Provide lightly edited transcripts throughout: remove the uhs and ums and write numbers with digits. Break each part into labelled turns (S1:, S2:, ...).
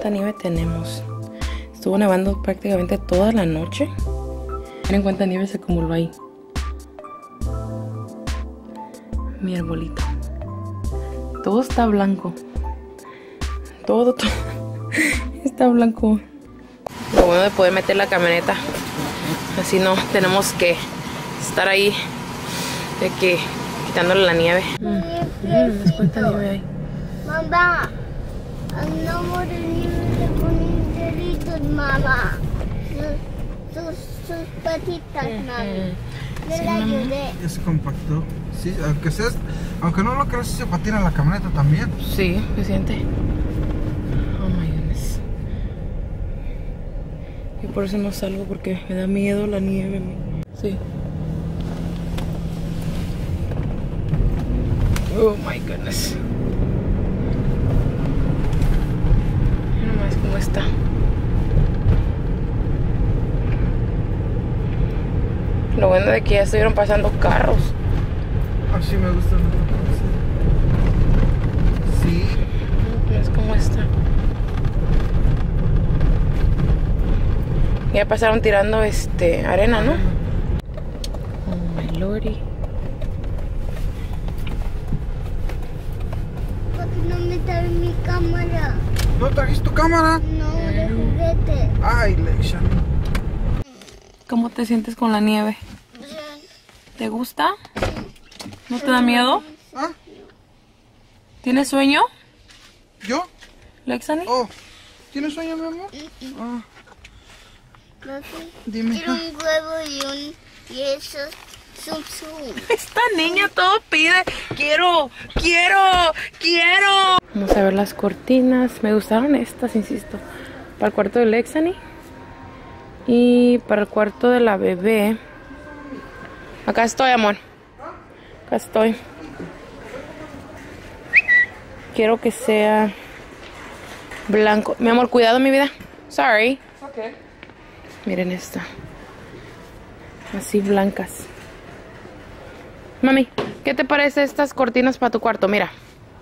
S1: cuánta nieve tenemos. Estuvo nevando prácticamente toda la noche. Miren cuánta nieve se acumuló ahí. Mi arbolito. Todo está blanco. Todo está blanco. Lo bueno de poder meter la camioneta. Así no tenemos que estar ahí de que quitándole la nieve. ¿Ves cuánta nieve hay?
S2: Mamá, no de nieve con deditos, mamá. Sus patitas, mami. Yo la ayudé.
S3: Ya se compactó. Sí, aunque no lo creas, se patina la camioneta también.
S1: Sí, se siente. Oh my goodness. Y por eso no salgo, porque me da miedo la nieve. Sí. Oh my goodness. Mira nomás cómo está. Lo bueno de que ya estuvieron pasando carros.
S3: Así me gusta. Sí.
S1: ¿Ves cómo está? Ya pasaron tirando arena, ¿no? Oh my lordy.
S2: ¿Por qué no me traes mi cámara?
S3: ¿No trajiste tu cámara?
S2: No, de juguete.
S3: Ay, Leisha.
S1: ¿Cómo te sientes con la nieve? ¿Te gusta? ¿No te da miedo?
S3: ¿Ah?
S1: ¿Tienes sueño,
S3: ¿Yo?
S1: Lexani?
S3: Oh, ¿tienes sueño, mi amor? Ah, dime.
S2: Quiero un huevo y eso zum.
S1: Esta niña todo pide. Quiero. Vamos a ver las cortinas. Me gustaron estas, insisto. Para el cuarto de Lexani. Y para el cuarto de la bebé. Acá estoy, amor. Acá estoy. Quiero que sea blanco. Mi amor, cuidado, mi vida. Sorry.
S3: Okay.
S1: Miren esta. Así blancas. Mami, ¿qué te parece estas cortinas para tu cuarto? Mira.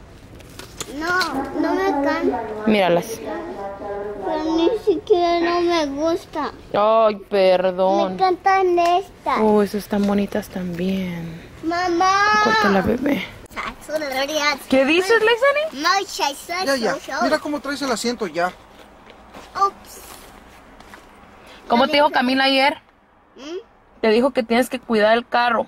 S2: No me encanta.
S1: Míralas.
S2: Pero ni siquiera no me gusta.
S1: Ay,
S2: Me
S1: perdón.
S2: encantan estas.
S1: Oh, esas están bonitas también.
S2: Mamá.
S1: Corta la bebé. ¿Qué dices, Lexani?
S3: Ya. Mira cómo traes el asiento ya.
S2: Ups.
S1: ¿Cómo te dijo Camila ayer? Te dijo que tienes que cuidar el carro.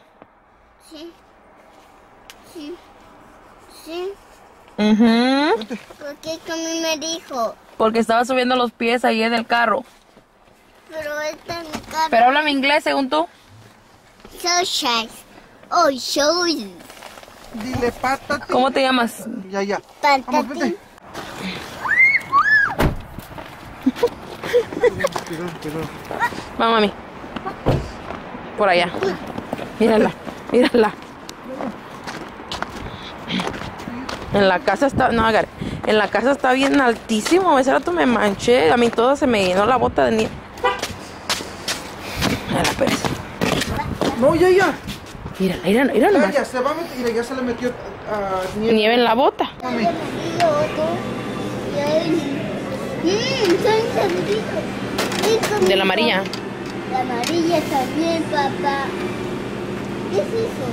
S2: Sí. ¿Por qué Camila me dijo?
S1: Porque estaba subiendo los pies ayer del carro.
S2: Pero esta es mi cara.
S1: Pero háblame inglés, según tú.
S2: So shy. Oh, showy.
S3: Dile pátate.
S1: ¿Cómo te llamas?
S3: Ya. Vamos, vete. Cuidado.
S1: Vamos, mami. Por allá. Mírala. En la casa está... No, agarre. En la casa está bien altísimo. Ese rato me manché. A mí todo se me llenó la bota de nieve. Mira la pereza.
S3: No, ya.
S1: Mira nomás.
S3: Ya se va a meter. Ya se le metió
S1: Nieve en la bota.
S3: Mami.
S1: De la amarilla.
S2: La amarilla también, papá. ¿Qué es eso?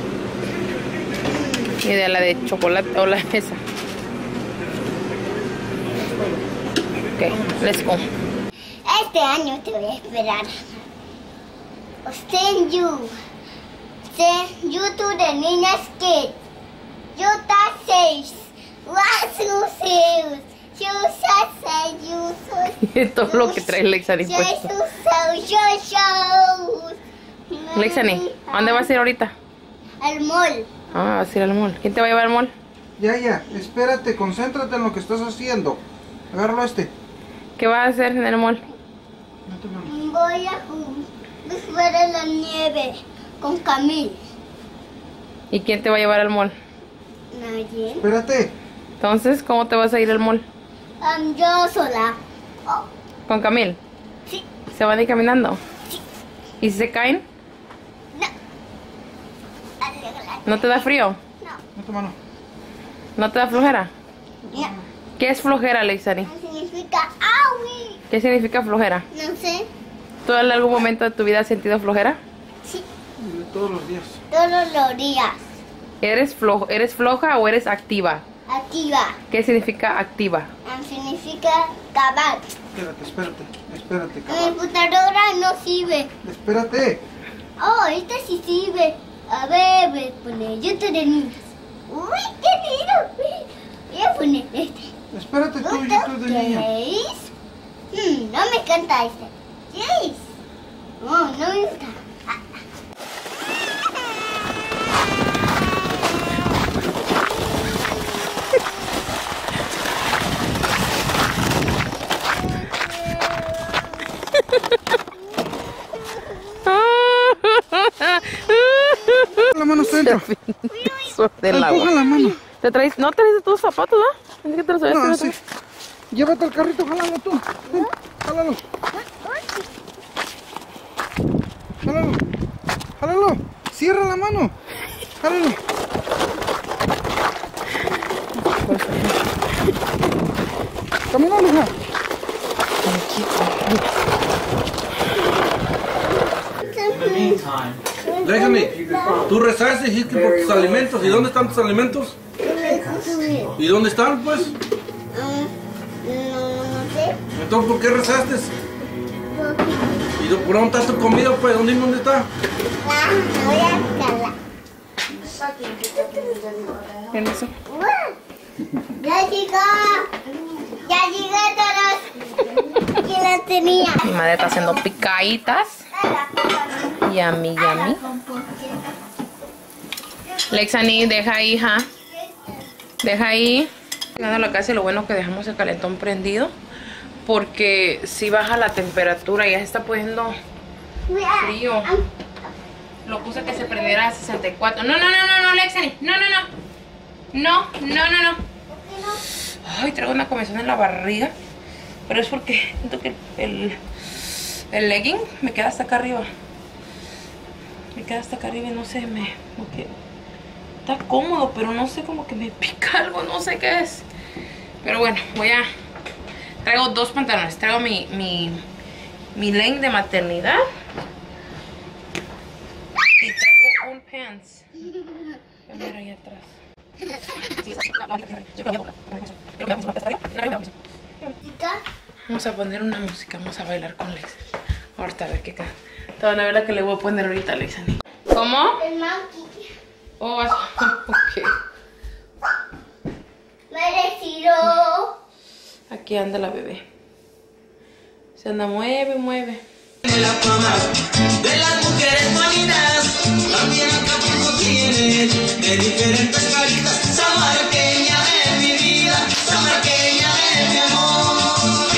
S1: Y de la de chocolate o la esa. Ok, let's go.
S2: Este año te voy a esperar. Send YouTube de Niñas Kids. Yuta 6.
S1: Todo lo que trae Lexani puesto. Lexani, ¿a dónde vas a ir ahorita?
S2: Al mall.
S1: Ah, vas a ir al mall. ¿Quién te va a llevar al mall?
S3: Ya. Espérate, concéntrate en lo que estás haciendo. Agárralo
S1: ¿Qué vas a hacer en el mall?
S2: Voy a jugar en la nieve con Camil.
S1: ¿Y quién te va a llevar al mall?
S2: Nadie.
S3: Espérate.
S1: Entonces, ¿cómo te vas a ir al mall?
S2: Yo sola.
S1: ¿Con Camil?
S2: Sí.
S1: ¿Se van a ir caminando?
S2: Sí.
S1: ¿Y si se caen?
S2: No.
S1: ¿No te da frío?
S3: No tu mano.
S1: ¿No te da flojera?
S2: No.
S1: ¿Qué es flojera, Lexani?
S2: Significa
S1: ¿Qué significa flojera?
S2: No sé.
S1: ¿Tú en algún momento de tu vida has sentido flojera?
S2: Sí.
S3: Todos los días.
S2: Todos los días.
S1: ¿Eres floja o eres activa?
S2: Activa.
S1: ¿Qué significa activa?
S2: Significa cabal.
S3: Espérate,
S2: Mi
S3: cabrón.
S2: computadora no sirve.
S3: Espérate.
S2: Oh, esta sí sirve. A ver, voy a poner YouTube de niños. Uy, qué lindo. Voy a poner este.
S3: Espérate tú, YouTube de niña.
S2: No me encanta este. Jace. No me gusta.
S3: La mano está dentro.
S1: Del agua.
S3: Empuja la mano.
S1: ¿No traes tus zapatos, no? Pensé que te los habías
S3: No,
S1: traído.
S3: sí. Llévate el carrito, jálalo tú. Ven, jálalo. Jálalo. Cierra la mano. Jálalo. Camina, hija.
S4: Déjame, tú rezaste, dijiste por tus alimentos. ¿Y dónde están tus alimentos? ¿Y dónde están, pues?
S2: No sé.
S4: Entonces, ¿por qué rezaste? ¿Y por dónde está tu comida, pues? ¿Dónde está?
S2: Voy a buscarla.
S1: ¿Qué es eso?
S2: Ya llegó todos. ¿Quién la tenía?
S1: Mi madre está haciendo picaditas. Yummy. Lexani, deja ahí, hija. Deja ahí. Llegando a la casa y lo bueno que dejamos el calentón prendido. Porque si baja la temperatura, ya se está poniendo frío. Lo puse que se prendiera a 64. No, Lexani. No. Ay, traigo una comezón en la barriga. Pero es porque siento que el legging me queda hasta acá arriba. Y no sé, como que está cómodo, pero no sé, como que me pica algo, no sé qué es. Pero bueno, traigo dos pantalones. Traigo mi legging de maternidad. Y traigo un pants. Voy a mirar ahí atrás. Vamos a poner una música, vamos a bailar con Lex. Ahorita a ver qué queda. Toda una vela que le voy a poner ahorita a Lex. ¿Cómo?
S2: El monkey.
S1: Oh, ok.
S2: Merecido.
S1: Aquí anda la bebé. Se anda, mueve.
S5: La fama de las mujeres bonitas, también Acapulco tiene de diferentes caritas. Samarqueña de mi vida, samarqueña de mi amor.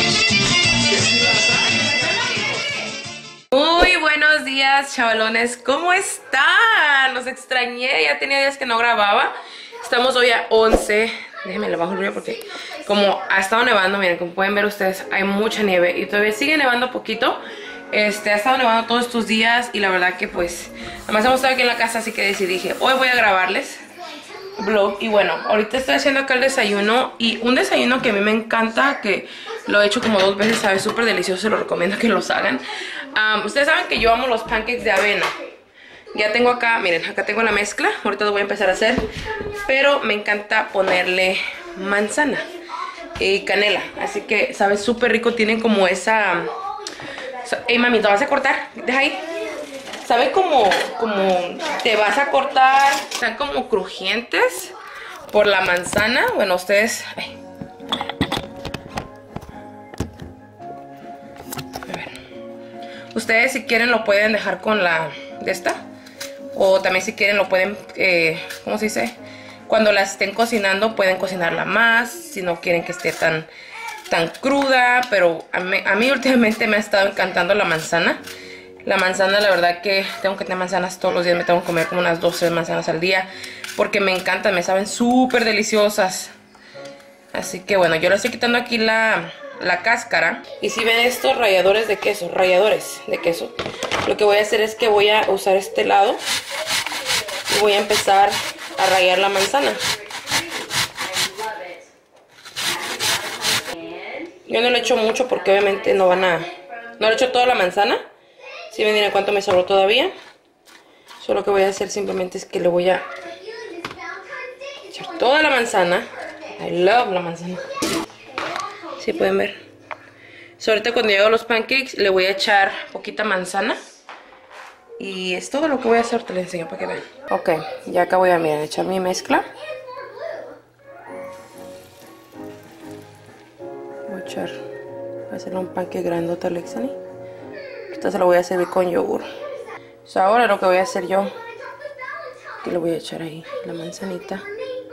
S1: Muy buenos días, chavalones. ¿Cómo están? Los extrañé, ya tenía días que no grababa. Estamos hoy a 11. Déjenme le bajo el ruido porque como ha estado nevando, miren, como pueden ver ustedes, hay mucha nieve y todavía sigue nevando poquito. Ha estado nevando todos estos días y la verdad que pues además hemos estado aquí en la casa, así que dije, hoy voy a grabarles vlog. Y bueno, ahorita estoy haciendo acá el desayuno, y un desayuno que a mí me encanta, que lo he hecho como 2 veces, sabe súper delicioso, se lo recomiendo que los hagan. Ustedes saben que yo amo los pancakes de avena. Ya tengo acá, miren, acá tengo la mezcla, ahorita lo voy a empezar a hacer, pero me encanta ponerle manzana y canela, así que sabe súper rico, tienen como esa... Ey, mami, ¿te vas a cortar? Deja ahí. Sabe como te vas a cortar. Están como crujientes por la manzana. Bueno, ustedes... Ay. A ver. Ustedes si quieren lo pueden dejar con la de esta. O también si quieren lo pueden... ¿cómo se dice? Cuando la estén cocinando pueden cocinarla más. Si no quieren que esté tan cruda, pero a mí últimamente me ha estado encantando la manzana. La manzana, la verdad que tengo que tener manzanas todos los días, me tengo que comer como unas 12 manzanas al día, porque me encantan, me saben súper deliciosas. Así que bueno, yo le estoy quitando aquí la cáscara. Y si ven estos ralladores de queso, lo que voy a hacer es que voy a usar este lado y voy a empezar a rallar la manzana. Yo no le echo mucho porque obviamente no van a... No le echo toda la manzana. Si ven, miren cuánto me sobró todavía. Solo que voy a hacer simplemente es que le voy a echar toda la manzana. I love la manzana. Si pueden ver. So, ahorita cuando yo hago los pancakes le voy a echar poquita manzana. Y es todo lo que voy a hacer. Te lo enseño para que vean. Ok, ya acá voy a, miren, echar mi mezcla. Voy a echar... Voy a hacerle un pancake grandote a Alexani. Esta se lo voy a servir con yogur. So, ahora lo que voy a hacer yo, que le voy a echar ahí la manzanita.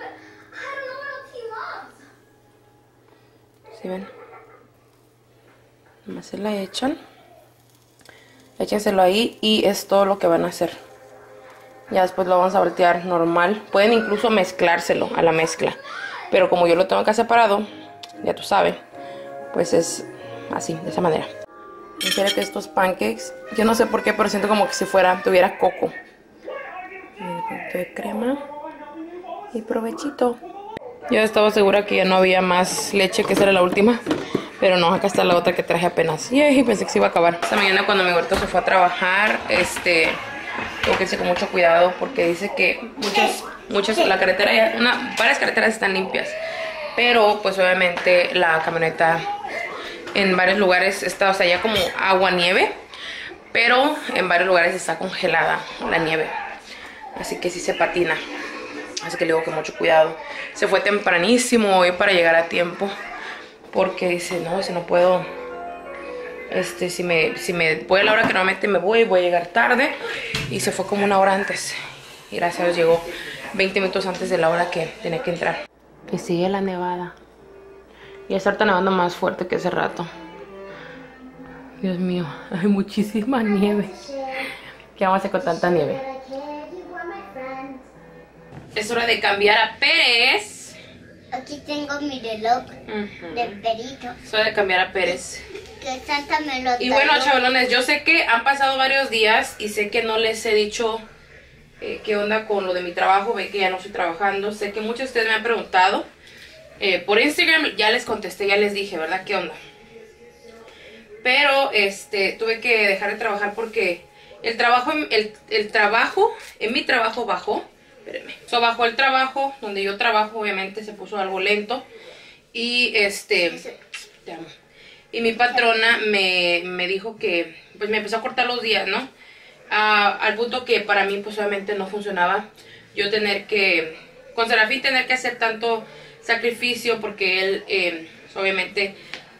S1: ¿Sí ven? Nomás se la echan. Échenselo ahí y es todo lo que van a hacer. Ya después lo vamos a voltear normal. Pueden incluso mezclárselo a la mezcla. Pero como yo lo tengo acá separado, ya tú sabes, pues es así, de esa manera. En serio que estos pancakes, yo no sé por qué, pero siento como que si tuviera coco. Un poquito de crema. Y provechito. Yo estaba segura que ya no había más leche, que esa era la última. Pero no, acá está la otra que traje apenas. Y pensé que se iba a acabar. Esta mañana cuando mi huerto se fue a trabajar, tengo que irse con mucho cuidado porque dice que la carretera varias carreteras están limpias. Pero pues obviamente la camioneta en varios lugares está, o sea, ya como agua nieve, pero en varios lugares está congelada la nieve. Así que sí se patina. Así que le digo que mucho cuidado. Se fue tempranísimo hoy para llegar a tiempo. Porque dice, no, si no puedo, si me voy a la hora que normalmente me voy a llegar tarde. Y se fue como una hora antes. Y gracias a Dios llegó 20 minutos antes de la hora que tenía que entrar. Que sigue la nevada. Y está nevando más fuerte que hace rato. Dios mío, hay muchísima nieve. ¿Qué vamos a hacer con tanta nieve? Es hora de cambiar a Pérez.
S2: Aquí tengo mi reloj del perito.
S1: Es hora de cambiar a Pérez.
S2: Que Santa me lo
S1: Y bueno, chavalones, yo sé que han pasado varios días y sé que no les he dicho qué onda con lo de mi trabajo. Ve que ya no estoy trabajando. Sé que muchos de ustedes me han preguntado. Por Instagram ya les contesté, ya les dije, ¿verdad? ¿Qué onda? Pero tuve que dejar de trabajar porque el trabajo en mi trabajo bajó. Espérenme. Bajó el trabajo, donde yo trabajo, obviamente se puso algo lento. Y te amo. Y mi patrona me dijo que, pues me empezó a cortar los días, ¿no? Al punto que para mí, pues obviamente no funcionaba. Yo con Serafín tener que hacer tanto sacrificio porque él, obviamente,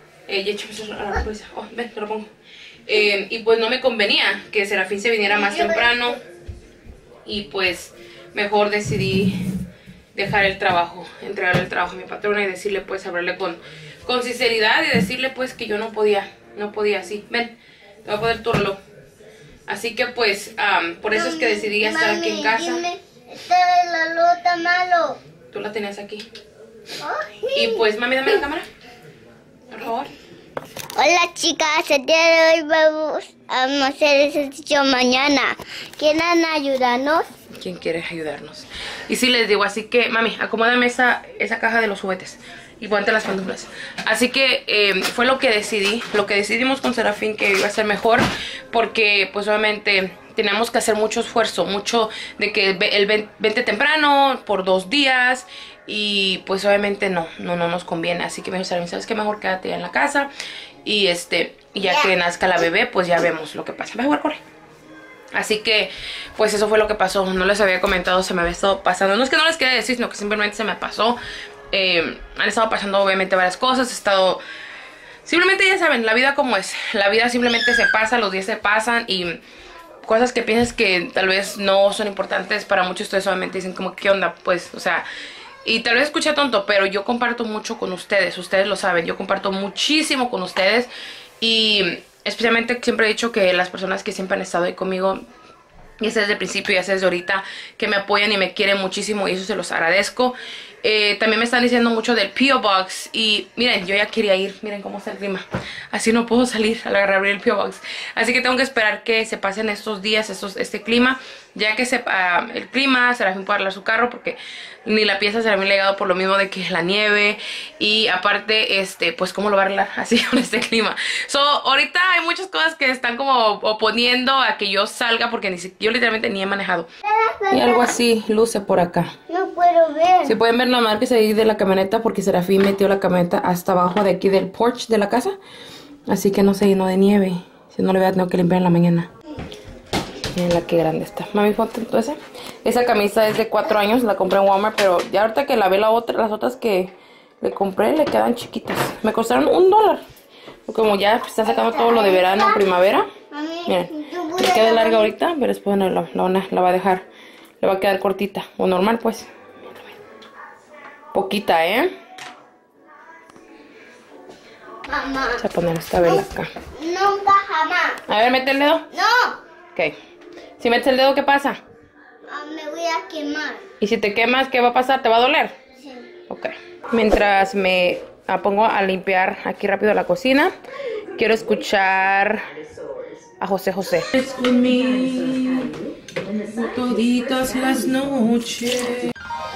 S1: ven, te lo pongo. Y pues no me convenía que Serafín se viniera más temprano. Y pues mejor decidí dejar el trabajo, entregarle el trabajo a mi patrona y decirle, pues, hablarle con sinceridad y decirle, pues, que yo no podía así. Ven, te voy a poner tu reloj. Así que, pues, por eso es que decidí estar aquí en casa.
S2: Dime, este reloj está malo.
S1: Tú la tenías aquí. Y pues, mami, dame la cámara, por favor.
S2: Hola chicas, el día de hoy vamos a hacer ejercicio mañana. ¿Quieren ayudarnos?
S1: ¿Quién quiere ayudarnos? Y sí les digo, así que, mami, acomódame esa caja de los juguetes y ponte las pantuflas. Así que fue lo que decidimos con Serafín que iba a ser mejor, porque pues obviamente teníamos que hacer mucho esfuerzo, mucho de que el vente temprano por 2 días. Y pues obviamente no nos conviene. Así que me dijo, ¿sabes qué? Mejor quédate ya en la casa. Y ya que nazca la bebé, pues ya vemos lo que pasa. Va a jugar, corre. Así que pues eso fue lo que pasó. No les había comentado, se me había estado pasando. No es que no les quería decir, sino que simplemente se me pasó. Han estado pasando obviamente varias cosas. Simplemente ya saben, la vida como es. La vida simplemente se pasa, los días se pasan. Y cosas que piensas que tal vez no son importantes para muchos de ustedes, solamente dicen como, ¿qué onda? Pues, o sea... Y tal vez escuché tonto, pero yo comparto mucho con ustedes. Ustedes lo saben, yo comparto muchísimo con ustedes. Y especialmente siempre he dicho que las personas que siempre han estado ahí conmigo, ya sea desde el principio, ya sea desde ahorita, que me apoyan y me quieren muchísimo, y eso se los agradezco. También me están diciendo mucho del P.O. Box. Y miren, yo ya quería ir. Miren cómo está el clima. Así no puedo salir a abrir el P.O. Box. Así que tengo que esperar que se pasen estos días, este clima. Ya que el clima, Serafín puede arreglar su carro porque ni la pieza se le había llegado por lo mismo de que es la nieve. Y aparte, pues cómo lo va a arreglar así con este clima. Ahorita hay muchas cosas que están como oponiendo a que yo salga porque yo literalmente ni he manejado. Y algo así luce por acá.
S2: No puedo ver.
S1: Si pueden ver la marca ahí de la camioneta porque Serafín metió la camioneta hasta abajo de aquí del porch de la casa. Así que no se llenó de nieve. Si no le voy a tener que limpiar en la mañana. Miren la que grande está. Mami, ponte entonces. Esa camisa es de 4 años, la compré en Walmart, pero ya ahorita que la ve las otras que le compré le quedan chiquitas. Me costaron $1. Como ya está sacando todo lo de verano, primavera. Miren, le queda larga ahorita, pero después no, la va a dejar. Le va a quedar cortita, o normal pues. Poquita,
S2: Mamá.
S1: Vamos a poner esta vela acá.
S2: Nunca jamás.
S1: A ver, mete el dedo.
S2: No.
S1: Ok. Si metes el dedo, ¿qué pasa?
S2: Me voy a quemar.
S1: Y si te quemas, ¿qué va a pasar? ¿Te va a doler?
S2: Sí.
S1: Ok. Mientras me pongo a limpiar aquí rápido la cocina, quiero escuchar a José José. Es conmigo toditas las noches.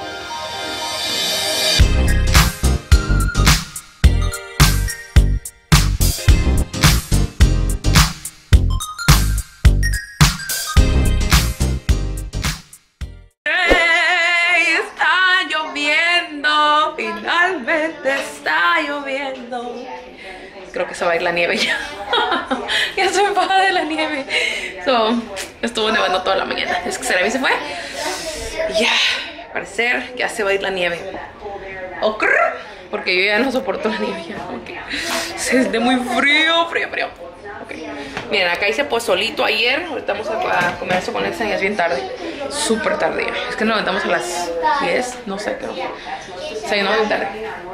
S1: Finalmente está lloviendo. Creo que se va a ir la nieve ya. Ya estoy enfadada de la nieve. Estuvo nevando toda la mañana. Es que Serafín se fue. Y ya, al parecer ya se va a ir la nieve. Porque yo ya no soporto la nieve ya. Se siente muy frío. Okay. Miren, acá hice pozolito ayer. Ahorita vamos a comer eso con Lexa y es bien tarde. Súper tarde ya. Es que nos levantamos a las 10. No sé qué. O sea, no bien tarde.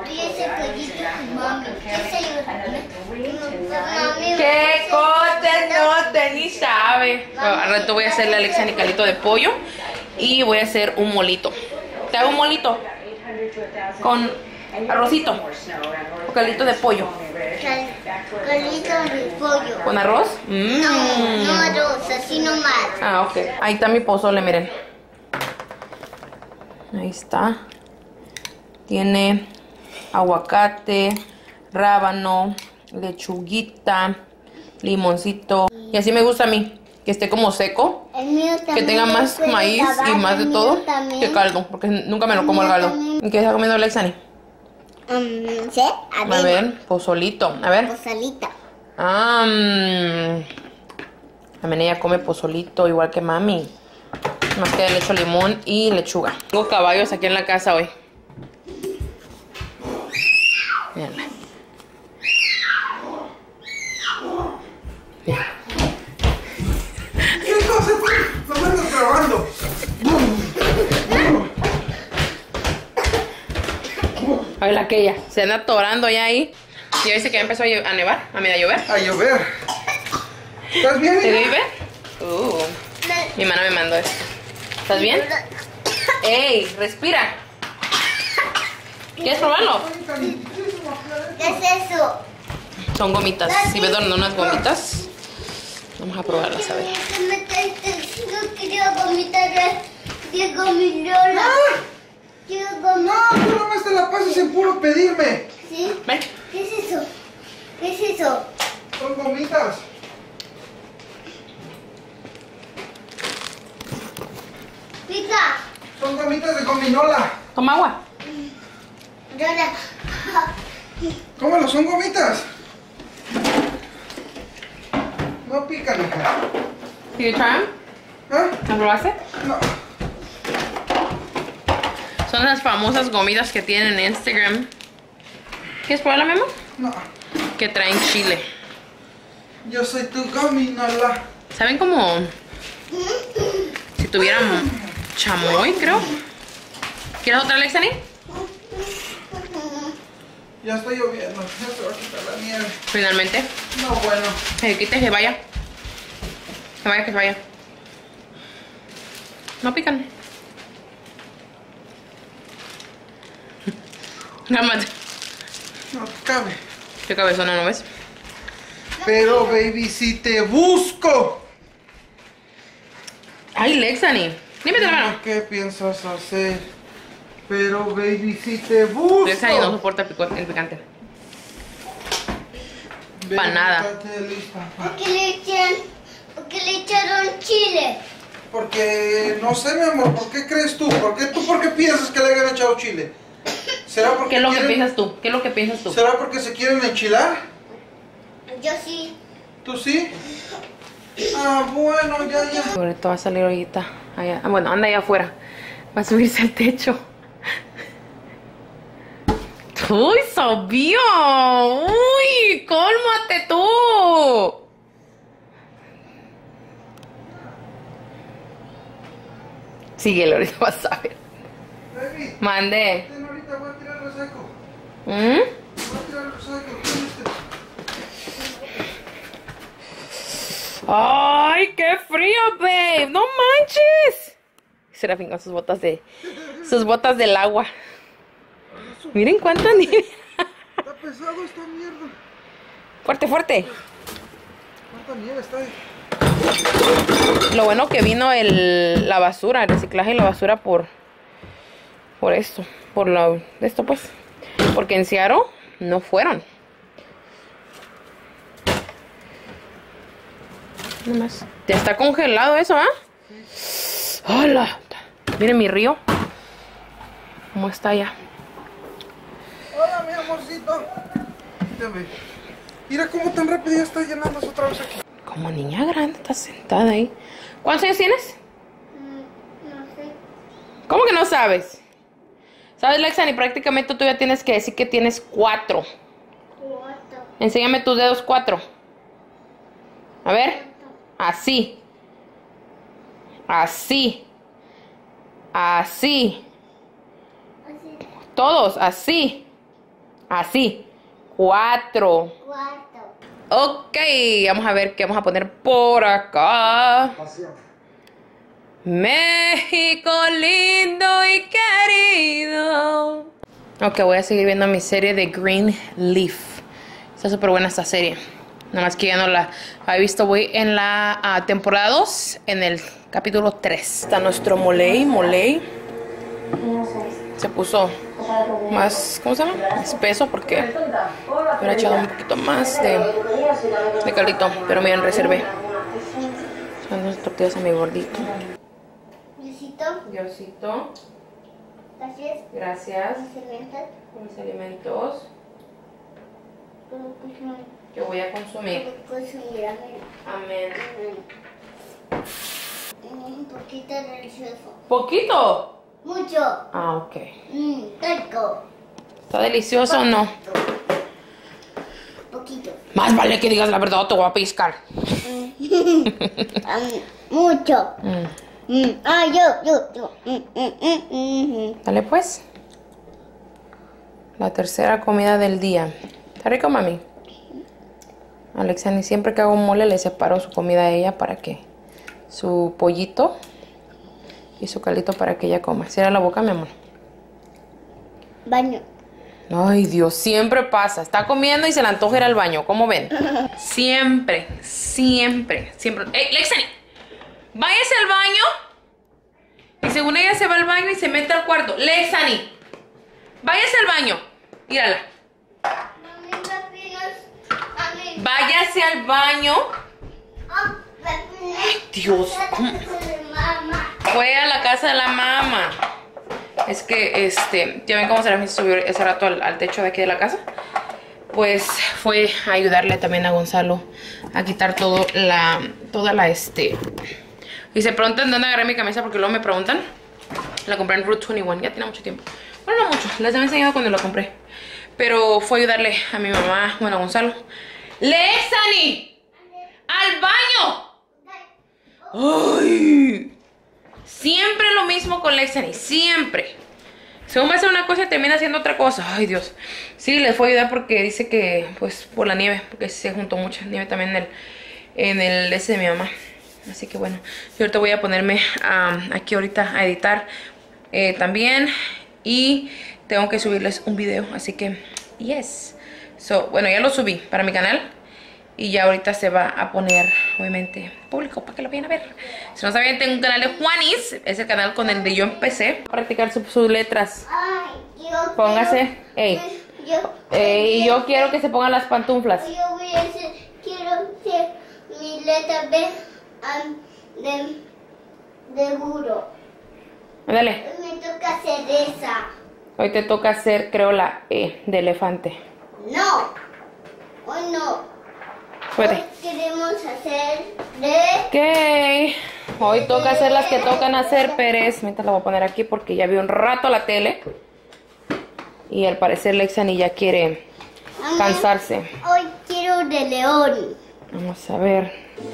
S1: ¿Qué cotes no te ni sabe? Al rato voy a hacerle a Alexa calito de pollo. Y voy a hacer un molito. ¿Te hago un molito? Con arrocito. O calito de pollo.
S2: Calito de pollo.
S1: ¿Con arroz?
S2: No arroz, así nomás.
S1: Ah, ok. Ahí está mi pozole, miren. Ahí está. Tiene aguacate, rábano, lechuguita, limoncito. Y así me gusta a mí, que esté como seco.
S2: El mío también.
S1: Que tenga más maíz y más de todo que caldo, porque nunca me lo como el caldo. ¿Y qué está comiendo Lexani?
S2: ¿Sí?
S1: A ver, pozolito. A ver.
S2: Pozolita.
S1: También ella come pozolito igual que mami. Más que le echo limón y lechuga. Tengo caballos aquí en la casa hoy. Mírenla.
S3: ¿Qué cosa? No me andas grabando.
S1: A ver, aquella. Se anda atorando ya ahí. Y dice que ya empezó a nevar, a llover.
S3: A llover. ¿Estás bien?
S1: ¿Te vive? Mi hermana me mandó esto. ¿Estás bien? ¡Ey! ¡Respira! ¿Quieres probarlo?
S2: ¿Qué es eso?
S1: Son gomitas. Si ves dónde unas gomitas, vamos a probarlas, a ver.
S2: No quería vomitar de gominola.
S3: No, tú nomás te la pasas en puro pedirme.
S2: ¿Sí?
S1: Ven.
S2: ¿Qué es eso? ¿Qué es eso?
S3: Son gomitas.
S2: Pica.
S3: Son gomitas de gominola.
S1: Toma agua.
S2: Llora.
S3: ¿Cómo son gomitas? No pican, hija.
S1: ¿Quieres try them?
S3: ¿Ah?
S1: ¿Las probaste?
S3: No.
S1: Son las famosas gomitas que tienen en Instagram. ¿Quieres probarla, Memo?
S3: No.
S1: Que traen chile.
S3: Yo soy tu gominola.
S1: ¿Saben como si tuvieran chamoy, creo? ¿Quieres otra, Lexani?
S3: Ya está lloviendo. Ya se va a quitar la nieve.
S1: Finalmente.
S3: No, bueno.
S1: Que quite, que vaya. Que vaya, que se vaya. No pican. Cálmate.
S3: No cabe.
S1: Qué cabezona, ¿no ves?
S3: Pero, baby, si te busco.
S1: Ay, Lexani. Dime la mano.
S3: ¿Qué piensas hacer? Pero, baby, si te busco.
S1: Lexani no soporta el picante.
S3: Baby,
S1: Pa' nada.
S3: estate lista.
S2: ¿Por qué le echaron chile?
S3: Porque, no sé, mi amor, ¿por qué crees tú? ¿Por qué piensas que le hayan echado chile? ¿Será porque
S1: ¿Qué es lo que
S3: quieren-
S1: piensas tú? ¿Qué es lo que piensas tú?
S3: ¿Será porque se quieren enchilar?
S2: Yo sí.
S3: ¿Tú sí? Ah, bueno, ya.
S1: Ahorita va a salir ahorita. Allá. Ah, bueno, anda allá afuera. Va a subirse al techo. ¡Uy, subió! ¡Uy! ¡Cálmate tú! Síguelo, ahorita vas a ver.
S3: Baby,
S1: Mande.
S3: ven ahorita, voy a tirar el seco.
S1: ¿Mm?
S3: Voy a tirar el seco.
S1: ¡Ay, qué frío, babe! ¡No manches! Serafín con sus botas del agua. Miren cuánta nieve.
S3: Está pesado esta mierda.
S1: Fuerte, fuerte.
S3: ¿Cuánta nieve está ahí?
S1: Lo bueno que vino la basura, el reciclaje y la basura por esto. Esto pues. Porque en Seattle no fueron. Nomás. Ya está congelado eso, ¿ah? ¡Hola! Miren mi río. ¿Cómo está ya?
S3: Hola, mi amorcito. Dame. Mira cómo tan rápido ya está llenándose otra vez aquí.
S1: Como niña grande, está sentada ahí. ¿Cuántos años tienes?
S2: No sé.
S1: ¿Cómo que no sabes? ¿Sabes, Lexani? Prácticamente tú ya tienes que decir que tienes 4.
S2: 4.
S1: Enséñame tus dedos 4. A ver. Así. Así. Así.
S2: Así.
S1: Todos, así. Así. 4.
S2: 4.
S1: Ok, vamos a ver qué vamos a poner por acá. México lindo y querido. Ok, voy a seguir viendo mi serie de Greenleaf. Está súper buena esta serie. Nada más que ya no la he visto. Voy en la temporada 2, en el capítulo 3. Está nuestro moley. Se puso más, ¿cómo se llama? Espeso porque hubiera echado un poquito más de caldito. Pero miren, reservé. Son las tortillas a mi gordito.
S2: Diosito,
S1: Diosito,
S2: gracias.
S1: gracias
S2: Excelente.
S1: por mis alimentos que voy a consumir. Amén.
S2: Un poquito delicioso.
S1: ¿Poquito?
S2: Mucho.
S1: Ah, ok.
S2: Rico.
S1: ¿Está delicioso o no?
S2: Poquito.
S1: Más vale que digas la verdad o te voy a piscar.
S2: Mucho. Yo.
S1: Dale pues. La tercera comida del día. ¿Está rico, mami? Alexani, siempre que hago mole le separo su comida a ella para que su pollito y su caldito para que ella coma. Cierra la boca, mi amor.
S2: Baño.
S1: Ay, Dios, siempre pasa. Está comiendo y se le antoja ir al baño. ¿Cómo ven? Siempre. ¡Ey, Lexani! Váyase al baño. Y según ella se va al baño y se mete al cuarto. Lexani, váyase al baño. Mírala. Váyase al baño. Dios. Fue a la casa de la mamá. Es que, ya ven cómo se la subió ese rato al techo de aquí de la casa. Pues fue a ayudarle también a Gonzalo a quitar toda la, y se preguntan dónde agarré mi camisa porque luego me preguntan. La compré en Route 21, ya tiene mucho tiempo. Bueno, no mucho, les he enseñado cuando la compré. Pero fue a ayudarle a mi mamá, bueno, a Gonzalo. ¡Lexani! ¡Al baño! ¡Ay! Siempre lo mismo con Lexani, siempre. Según va a hacer una cosa y termina haciendo otra cosa. Ay, Dios. Sí, les fue a ayudar porque dice que, pues, por la nieve. Porque se juntó mucha nieve también en el ese de mi mamá. Así que bueno, yo ahorita voy a ponerme aquí ahorita a editar también. Y tengo que subirles un video, así que yes. So, bueno, ya lo subí para mi canal y ya ahorita se va a poner, obviamente, público para que lo vayan a ver. Si no sabían, tengo un canal de Juanis, es el canal con el de yo empecé a practicar sus letras.
S2: Ay, yo
S1: Póngase, y yo quiero que se pongan las pantuflas.
S2: Yo voy a hacer, quiero hacer mi letra B de burro.
S1: Ándale,
S2: Me toca hacer esa.
S1: hoy te toca hacer, creo, la E de elefante.
S2: No, hoy no.
S1: Vete.
S2: Hoy queremos hacer de...
S1: Ok, hoy toca hacer las que tocan hacer, Pérez. Mientras la voy a poner aquí porque ya vi un rato la tele. Y al parecer Lexani ya quiere cansarse.
S2: Hoy quiero de león.
S1: Vamos a ver.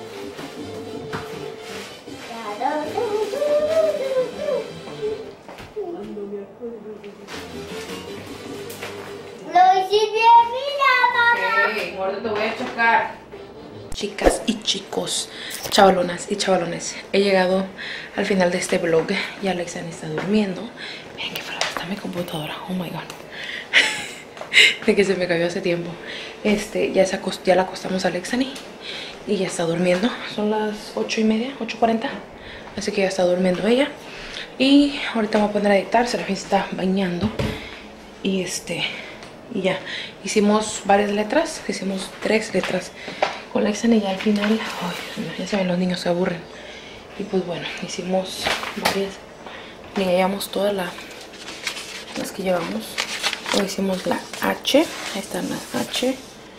S2: Lo hice bien, mira, mamá.
S1: Ok, ahora te voy a chocar. Chicas y chicos, chavalonas y chavalones, he llegado al final de este vlog. Ya Lexani está durmiendo. Miren qué fregada está mi computadora. Oh my god. De que se me cayó hace tiempo. Ya la acostamos a Lexani y ya está durmiendo. Son las 8:30, 8:40. Así que ya está durmiendo ella. Y ahorita me voy a poner a editar. Serafín se está bañando. Y y ya hicimos varias letras. Hicimos 3 letras con Lexani y ya al final, ay, ya saben, los niños se aburren. Y pues bueno, hicimos varias. Ya llevamos todas las que llevamos. Hoy hicimos la H. Ahí están la H.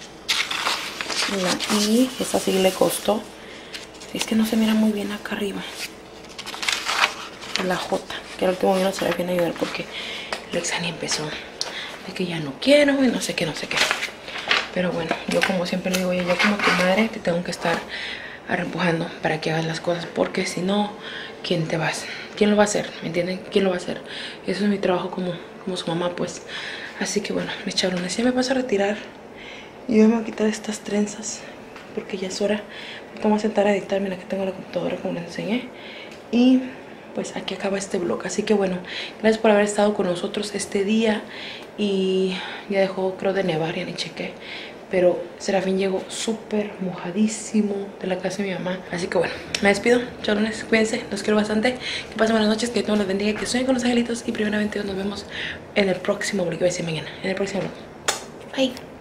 S1: La I. Esa sí le costó. Es que no se mira muy bien acá arriba. La J. Que al último día no se le viene a ayudar porque Lexani empezó de que ya no quiero y no sé qué, no sé qué. Pero bueno, yo como siempre le digo, yo como tu madre te tengo que estar empujando para que hagas las cosas, porque si no, ¿quién lo va a hacer? ¿Me entienden? ¿Quién lo va a hacer? Eso es mi trabajo como su mamá, pues. Así que bueno, mis chavalones, ya me paso a retirar y yo me voy a quitar estas trenzas porque ya es hora. Me voy a sentar a editar. Mira que tengo la computadora como les enseñé. Y pues aquí acaba este vlog. Así que bueno, gracias por haber estado con nosotros este día. Y ya dejó, creo, de nevar, ya ni chequé. Pero Serafín llegó súper mojadísimo de la casa de mi mamá. Así que bueno, me despido, chavalones, cuídense, los quiero bastante. Que pasen buenas noches, que Dios los bendiga, que sueñen con los angelitos. Y primeramente nos vemos en el próximo vlog, que va a ser mañana, en el próximo vlog. Bye.